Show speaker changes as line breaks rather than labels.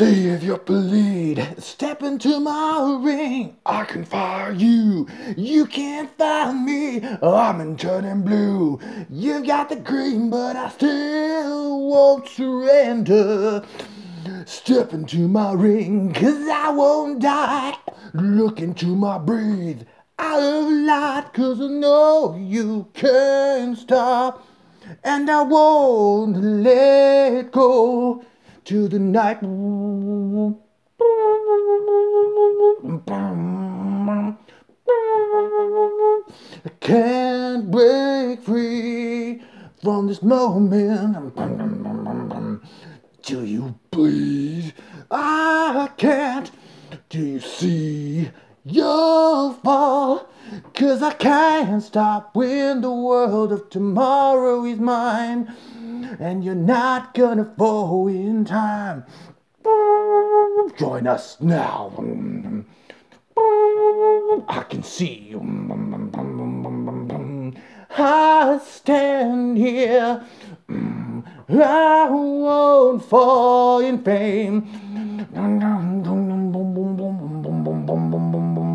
See if you bleed. Step into my ring. I can fire you. You can't fire me. I'm in turning blue. You got the green, but I still won't surrender. Step into my ring, 'cause I won't die. Look into my breathe. Out of light, 'cause I know you can't stop. And I won't let go till the night. I can't break free from this moment. Do you bleed? I can't. Do you see? You'll fall. 'Cause I can't stop when the world of tomorrow is mine. And you're not gonna fall in time. Join us now. I can see you. I stand here. I won't fall in fame.